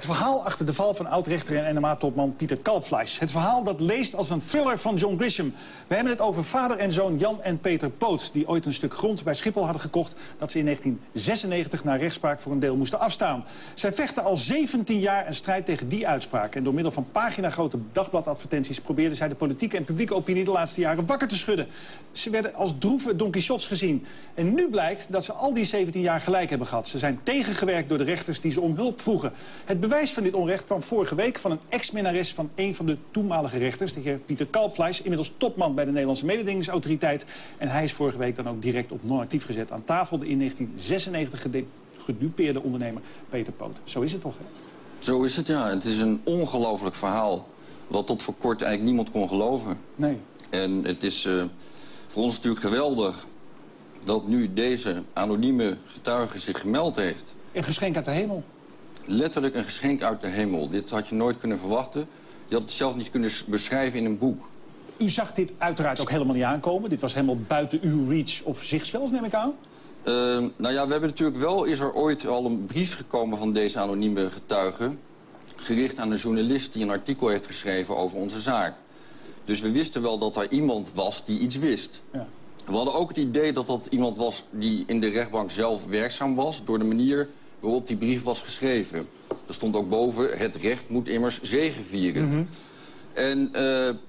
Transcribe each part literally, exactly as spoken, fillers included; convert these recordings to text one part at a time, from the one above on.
verhaal achter de val van oud-rechter en N M A-topman Pieter Kalpfleisch. Het verhaal dat leest als een thriller van John Grisham. We hebben het over vader en zoon Jan en Peter Poot, die ooit een stuk grond bij Schiphol hadden gekocht dat ze in negentien zesennegentig na rechtspraak voor een deel moesten afstaan. Zij vechten al zeventien jaar een strijd tegen die uitspraak. En door middel van paginagrote dagbladadvertenties probeerden zij de politieke en publieke opinie de laatste jaren wakker te schudden. Ze werden als droeve Don Quixotes gezien. En nu blijkt dat ze al die zeventien jaar gelijk hebben gehad. Ze zijn tegengewerkt door de rechters die ze om hulp vroegen. Het bewijs van dit onrecht kwam vorige week van een ex-minnares van een van de toenmalige rechters, de heer Pieter Kalpfleisch, inmiddels topman bij de Nederlandse mededingingsautoriteit. En hij is vorige week dan ook direct op non-actief gezet aan tafel, de in negentien zesennegentig gedupeerde ondernemer Peter Poot. Zo is het toch, hè? Zo is het, ja. Het is een ongelooflijk verhaal wat tot voor kort eigenlijk niemand kon geloven. Nee. En het is uh, voor ons natuurlijk geweldig dat nu deze anonieme getuige zich gemeld heeft. Een geschenk uit de hemel. Letterlijk een geschenk uit de hemel. Dit had je nooit kunnen verwachten. Je had het zelf niet kunnen beschrijven in een boek. U zag dit uiteraard ook helemaal niet aankomen. Dit was helemaal buiten uw reach of zichtsveld, neem ik aan. Uh, nou ja, we hebben natuurlijk wel... is er ooit al een brief gekomen van deze anonieme getuige, gericht aan een journalist die een artikel heeft geschreven over onze zaak. Dus we wisten wel dat er iemand was die iets wist. Ja. We hadden ook het idee dat dat iemand was die in de rechtbank zelf werkzaam was, door de manier waarop die brief was geschreven. Er stond ook boven, het recht moet immers zegevieren. Mm-hmm. En uh,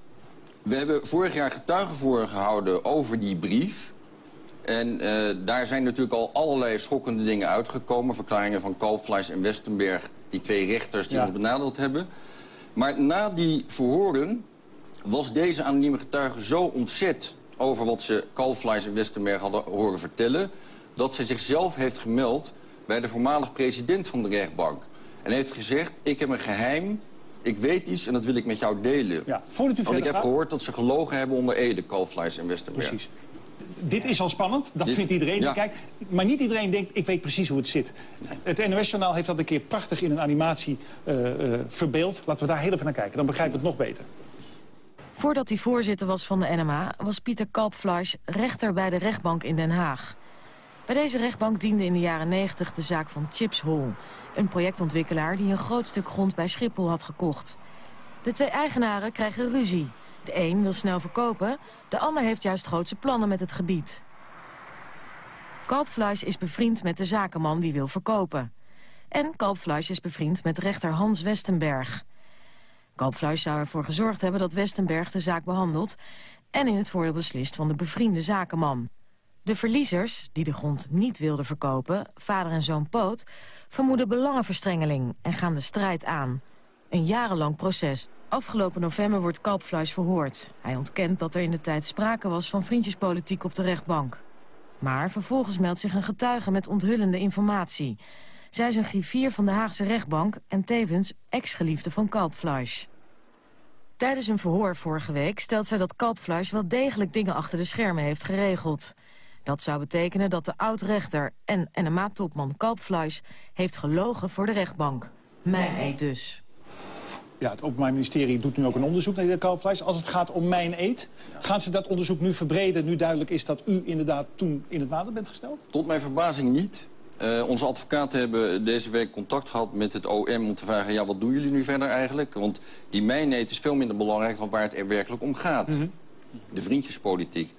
we hebben vorig jaar getuigenverhoor gehouden over die brief. En uh, daar zijn natuurlijk al allerlei schokkende dingen uitgekomen. Verklaringen van Kalpfleisch en Westenberg, die twee rechters die ja. ons benadeeld hebben. Maar na die verhoren was deze anonieme getuige zo ontzet over wat ze Kalpfleisch en Westenberg hadden horen vertellen, dat zij zichzelf heeft gemeld bij de voormalig president van de rechtbank. En heeft gezegd, ik heb een geheim, ik weet iets en dat wil ik met jou delen. Ja, voordat u Want ik heb gaat... gehoord dat ze gelogen hebben onder ede, Kalpfleisch en Westenberg. Precies. Dit is al spannend, dat Dit, vindt iedereen. Ja. Kijk, maar niet iedereen denkt, ik weet precies hoe het zit. Nee. Het N O S-journaal heeft dat een keer prachtig in een animatie uh, uh, verbeeld. Laten we daar heel even naar kijken, dan begrijpen we het nog beter. Voordat hij voorzitter was van de N M A, was Pieter Kalpfleisch rechter bij de rechtbank in Den Haag. Bij deze rechtbank diende in de jaren negentig de zaak van Chips Hall, een projectontwikkelaar die een groot stuk grond bij Schiphol had gekocht. De twee eigenaren krijgen ruzie. De een wil snel verkopen, de ander heeft juist grootse plannen met het gebied. Kalpfleisch is bevriend met de zakenman die wil verkopen. En Kalpfleisch is bevriend met rechter Hans Westenberg. Kalpfleisch zou ervoor gezorgd hebben dat Westenberg de zaak behandelt en in het voordeel beslist van de bevriende zakenman. De verliezers, die de grond niet wilden verkopen, vader en zoon Poot, vermoeden belangenverstrengeling en gaan de strijd aan. Een jarenlang proces. Afgelopen november wordt Kalpfleisch verhoord. Hij ontkent dat er in de tijd sprake was van vriendjespolitiek op de rechtbank. Maar vervolgens meldt zich een getuige met onthullende informatie. Zij is een griffier van de Haagse rechtbank en tevens ex-geliefde van Kalpfleisch. Tijdens een verhoor vorige week stelt zij dat Kalpfleisch wel degelijk dingen achter de schermen heeft geregeld. Dat zou betekenen dat de oud-rechter en N M A-topman Kalpfleisch heeft gelogen voor de rechtbank. Mijn eed dus. Ja, het Openbaar Ministerie doet nu ook een onderzoek naar de heer Kalpfleisch. Als het gaat om mijn eed, gaan ze dat onderzoek nu verbreden, nu duidelijk is dat u inderdaad toen in het water bent gesteld? Tot mijn verbazing niet. Uh, onze advocaten hebben deze week contact gehad met het O M om te vragen, ja, wat doen jullie nu verder eigenlijk? Want die mijneed is veel minder belangrijk dan waar het er werkelijk om gaat. Mm-hmm. De vriendjespolitiek.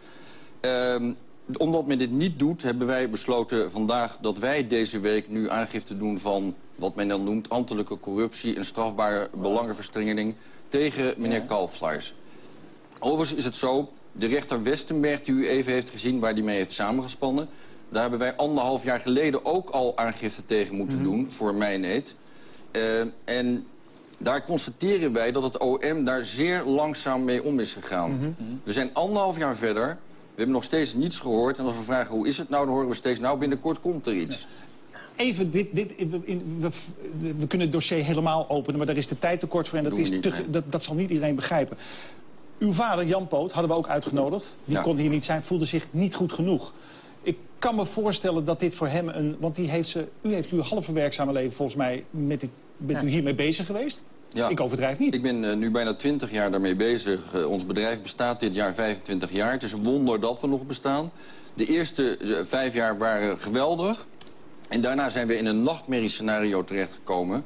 Uh, omdat men dit niet doet, hebben wij besloten vandaag dat wij deze week nu aangifte doen van wat men dan noemt ambtelijke corruptie en strafbare belangenverstrengeling tegen meneer ja. Kalpfleisch. Overigens is het zo, de rechter Westenberg die u even heeft gezien, waar die mee heeft samengespannen, daar hebben wij anderhalf jaar geleden ook al aangifte tegen moeten mm-hmm. doen voor mijneed. Uh, en daar constateren wij dat het O M daar zeer langzaam mee om is gegaan. Mm-hmm. We zijn anderhalf jaar verder, we hebben nog steeds niets gehoord. En als we vragen hoe is het nou, dan horen we steeds, nou binnenkort komt er iets. Ja. Even, dit, dit, we, we, we kunnen het dossier helemaal openen, maar daar is de tijd tekort voor en dat, is niet, te, nee. dat, dat zal niet iedereen begrijpen. Uw vader, Jan Poot, hadden we ook uitgenodigd. Die ja. kon hier niet zijn, voelde zich niet goed genoeg. Ik kan me voorstellen dat dit voor hem een... Want die heeft ze, u heeft uw halve werkzame leven volgens mij met dit, bent ja. u hiermee bezig geweest. Ja. Ik overdrijf niet. Ik ben uh, nu bijna twintig jaar daarmee bezig. Uh, ons bedrijf bestaat dit jaar vijfentwintig jaar. Het is een wonder dat we nog bestaan. De eerste uh, vijf jaar waren geweldig. En daarna zijn we in een nachtmerriescenario terechtgekomen.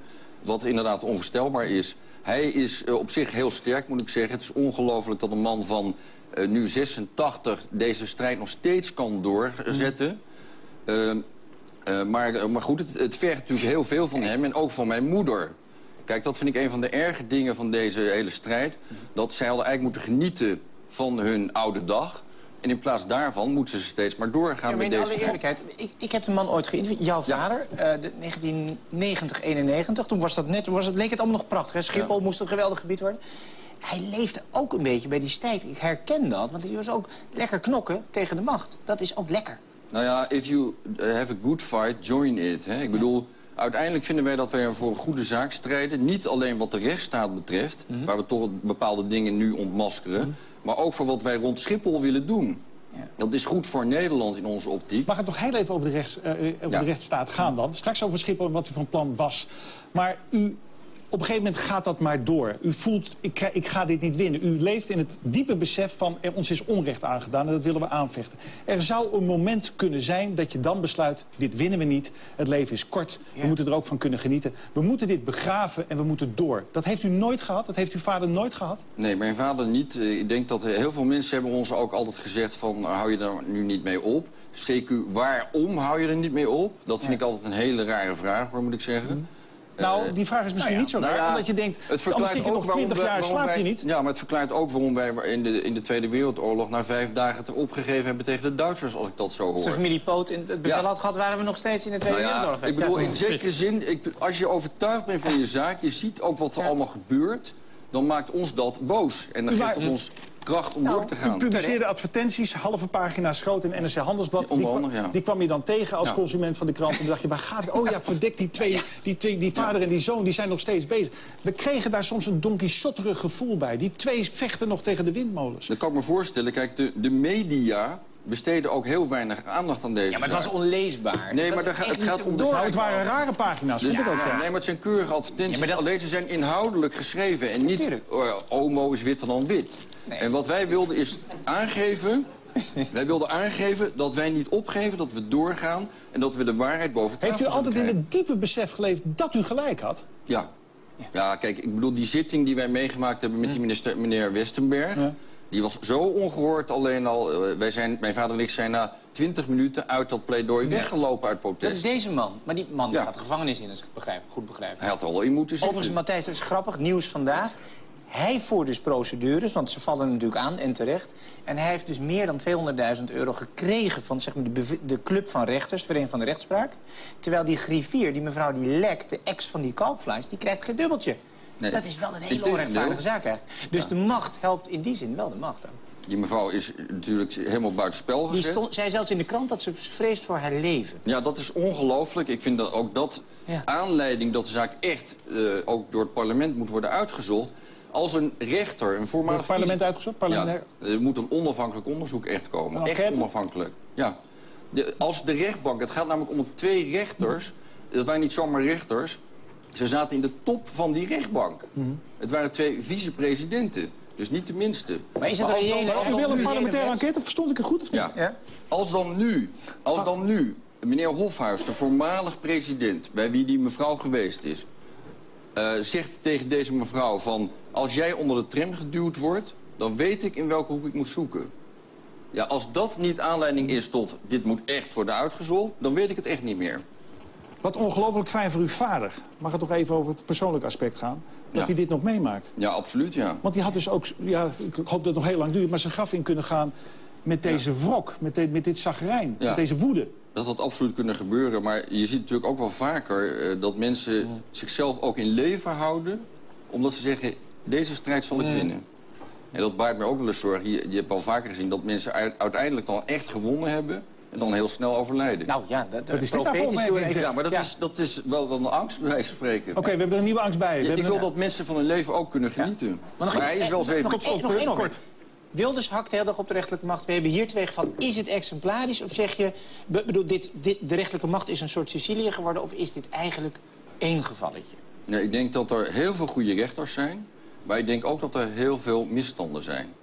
wat inderdaad onvoorstelbaar is. Hij is uh, op zich heel sterk, moet ik zeggen. Het is ongelooflijk dat een man van uh, nu zesentachtig deze strijd nog steeds kan doorzetten. Mm. Uh, uh, maar, uh, maar goed, het, het vergt natuurlijk heel veel van hem en ook van mijn moeder. Kijk, dat vind ik een van de erge dingen van deze hele strijd. Dat zij hadden eigenlijk moeten genieten van hun oude dag. En in plaats daarvan moeten ze steeds maar doorgaan ja, met deze... deze... alle eerlijkheid, ik, ik heb de man ooit geïnterviewd, jouw vader, ja. uh, de negentien negentig, eenennegentig. Toen was dat net, was het, leek het allemaal nog prachtig. Hè? Schiphol ja. moest een geweldig gebied worden. Hij leefde ook een beetje bij die strijd. Ik herken dat, want hij was ook lekker knokken tegen de macht. Dat is ook lekker. Nou ja, if you have a good fight, join it. Hè? Ik bedoel, uiteindelijk vinden wij dat wij voor een goede zaak strijden. Niet alleen wat de rechtsstaat betreft, mm-hmm. waar we toch bepaalde dingen nu ontmaskeren... Mm-hmm. maar ook voor wat wij rond Schiphol willen doen. Ja. Dat is goed voor Nederland in onze optiek. Mag het nog heel even over de, rechts, uh, over ja. de rechtsstaat gaan dan? Straks over Schiphol en wat u van plan was. Maar u... Op een gegeven moment gaat dat maar door. U voelt, ik, ik ga dit niet winnen. U leeft in het diepe besef van, er ons is onrecht aangedaan en dat willen we aanvechten. Er zou een moment kunnen zijn dat je dan besluit, dit winnen we niet. Het leven is kort, ja. we moeten er ook van kunnen genieten. We moeten dit begraven en we moeten door. Dat heeft u nooit gehad? Dat heeft uw vader nooit gehad? Nee, mijn vader niet. Ik denk dat heel veel mensen hebben ons ook altijd gezegd van, hou je er nu niet mee op. C Q, waarom hou je er niet mee op? Dat vind ja. ik altijd een hele rare vraag, hoor, moet ik zeggen. Mm. Nou, die vraag is misschien nou ja. niet zo raar, nou ja, omdat je denkt, anders zit je nog twintig jaar, slaap wij, je niet. Ja, maar het verklaart ook waarom wij in de, in de Tweede Wereldoorlog... na vijf dagen het opgegeven hebben tegen de Duitsers, als ik dat zo hoor. Als de familie Poot in het bevel ja. had gehad, waren we nog steeds in de Tweede nou ja, Wereldoorlog. Ik bedoel, in zekere zin, ik, als je overtuigd bent van je zaak... je ziet ook wat er ja. allemaal gebeurt, dan maakt ons dat boos. En dan geeft het ons... kracht om nou, door te gaan. U publiceerde advertenties, halve pagina's groot in N R C Handelsblad. Die, onder andere, ja. die kwam je dan tegen als ja. consument van de krant. En dan dacht je, waar gaat het? Oh ja, verdekt die twee, die, twee, die vader ja. en die zoon, die zijn nog steeds bezig. We kregen daar soms een Don Quixoterig gevoel bij. Die twee vechten nog tegen de windmolens. Dat kan ik me voorstellen. Kijk, de, de media besteden ook heel weinig aandacht aan deze Ja, maar het was onleesbaar. Nee, maar er, het gaat om de... Nou, het waren rare pagina's, dus, vind ik ook. Ja. Nee, maar het zijn keurige advertenties. Ja, dat... Alleen ze zijn inhoudelijk geschreven. En niet, uh, homo is witter dan wit. Nee. En wat wij wilden is aangeven... wij wilden aangeven dat wij niet opgeven, dat we doorgaan... en dat we de waarheid boven tafel Heeft u altijd in het diepe besef geleefd dat u gelijk had? Ja. Ja, kijk, ik bedoel, die zitting die wij meegemaakt hebben met die minister, meneer Westenberg... Ja. die was zo ongehoord alleen al... Uh, wij zijn, mijn vader en ik zijn na twintig minuten uit dat pleidooi ja. weggelopen uit protest. Dat is deze man. Maar die man ja. gaat de gevangenis in, als ik het begrijp, goed begrijp. Hij had er al in moeten zitten. Overigens, Matthijs, dat is grappig. Nieuws vandaag. Hij voert dus procedures, want ze vallen natuurlijk aan en terecht. En hij heeft dus meer dan tweehonderdduizend euro gekregen van zeg maar, de, de club van rechters, de Vereniging van de Rechtspraak. Terwijl die griffier, die mevrouw die Lek, de ex van die Kalpfleisch, die krijgt geen dubbeltje. Nee. Dat is wel een hele onrechtvaardige zaak eigenlijk. Dus ja. de macht helpt in die zin wel de macht. Ook. Die mevrouw is natuurlijk helemaal buitenspel gezet. Die stond, zei zelfs in de krant dat ze vreest voor haar leven. Ja, dat is ongelooflijk. Ik vind dat ook dat ja. aanleiding dat de zaak echt uh, ook door het parlement moet worden uitgezocht. Als een rechter, een voormalig... Door het parlement uitgezocht? Parlement... Ja, er moet een onafhankelijk onderzoek echt komen. Een echt enquête? Onafhankelijk. Ja. De, als de rechtbank, het gaat namelijk om twee rechters. Dat waren niet zomaar rechters. Ze zaten in de top van die rechtbank. Mm-hmm. Het waren twee vicepresidenten. Dus niet de minste. Maar is het maar als dan, als u wil een parlementaire enquête, verstond ik het goed of niet? Ja. Ja. Als dan nu, als dan nu meneer Hofhuis, de voormalig president... bij wie die mevrouw geweest is... Uh, zegt tegen deze mevrouw van... als jij onder de tram geduwd wordt... dan weet ik in welke hoek ik moet zoeken. Ja, als dat niet aanleiding is tot... dit moet echt worden uitgezocht... dan weet ik het echt niet meer. Wat ongelooflijk fijn voor uw vader. Mag het toch even over het persoonlijke aspect gaan? Dat ja. hij dit nog meemaakt. Ja, absoluut, ja. Want hij had dus ook... Ja, ik hoop dat het nog heel lang duurt... maar zijn graf in kunnen gaan met deze ja. wrok. Met, de, met dit zagrijn. Ja. Met deze woede. Dat had absoluut kunnen gebeuren. Maar je ziet natuurlijk ook wel vaker... Uh, dat mensen ja. zichzelf ook in leven houden... omdat ze zeggen, deze strijd zal ik ja. winnen. En dat baart mij ook wel eens zorgen. Je, je hebt al vaker gezien dat mensen uiteindelijk dan echt gewonnen hebben... en dan heel snel overlijden. Nou ja, dat, dat is profetisch. Ja, maar dat, ja. Is, dat is wel, wel een angst, bij wijze van spreken. Oké, okay, we hebben er een nieuwe angst bij. Ja, ik wil een... dat mensen van hun leven ook kunnen genieten. Ja. Maar, maar hij is wel zeven... Nog, nog, nog één kort. Wilders hakt heel erg op de rechterlijke macht. We hebben hier twee gevallen. Is het exemplarisch of zeg je... bedoel, dit, dit, de rechterlijke macht is een soort Sicilië geworden... of is dit eigenlijk één gevalletje? Nee, ik denk dat er heel veel goede rechters zijn... maar ik denk ook dat er heel veel misstanden zijn.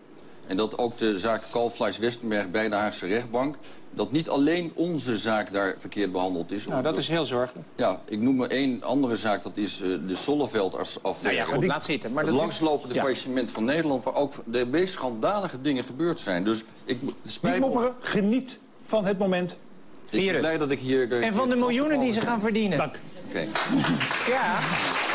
En dat ook de zaak Kalfleisch-Westenberg bij de Haagse rechtbank... dat niet alleen onze zaak daar verkeerd behandeld is. Nou, dat is heel zorgelijk. Ja, ik noem maar één andere zaak, dat is uh, de Solleveld-affaire. Nou ja, goed, laat zitten. Maar het dat langslopende ja. faillissement van Nederland... waar ook de meest schandalige dingen gebeurd zijn. Dus ik spijt Niet mopperen, geniet van het moment. Ik ben blij dat ik hier... Uh, en van de miljoenen die ze gaan verdienen. Dank. Oké. Okay. Ja.